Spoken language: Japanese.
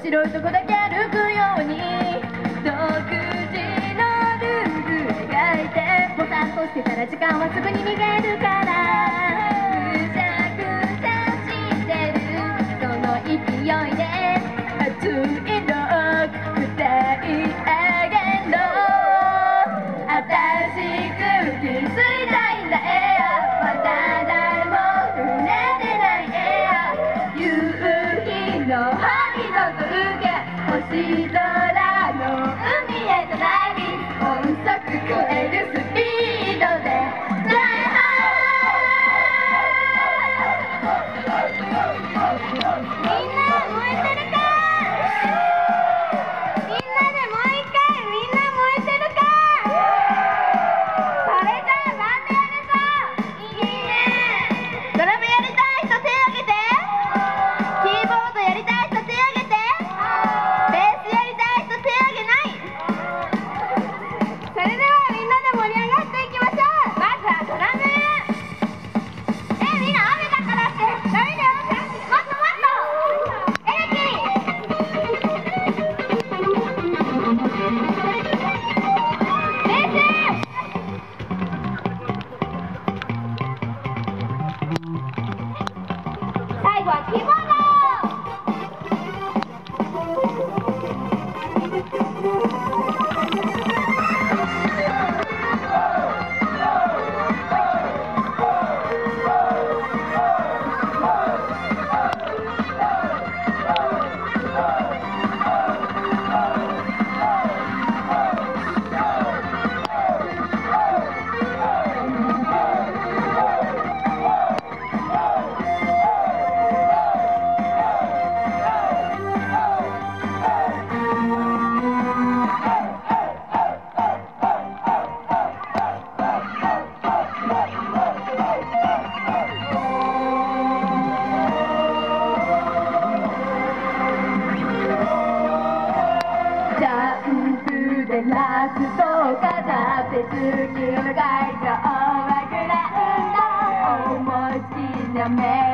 白いとこだけ歩くように独自のルール描いてボタンとしてたら時間はすぐに逃げるからぐちゃぐちゃしてるその勢いで熱いロック歌い上げろ新しく気づいたいんだエアまだ誰も触れてないエア夕日の針の受け星空の海へとダイビング音速超えるスピードで大ハーみんな燃えてるかみんなでもう一回みんな燃えてるかそれじゃあバンドやるぞいいねドラムやりたい人手を挙げてキーボードやりたい人手を挙げてベースやりたい人手を挙げないそれではみんなで盛り上がっていきましょうまずはドラムみんな雨だからってダメだよもっともっとエレキベース最後はキーボードラストから別に描いたオーバーグラウンド思いつきな目